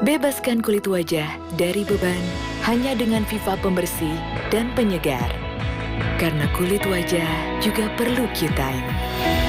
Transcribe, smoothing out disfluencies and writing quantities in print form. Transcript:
Bebaskan kulit wajah dari beban hanya dengan Viva pembersih dan penyegar. Karena kulit wajah juga perlu Q-Time.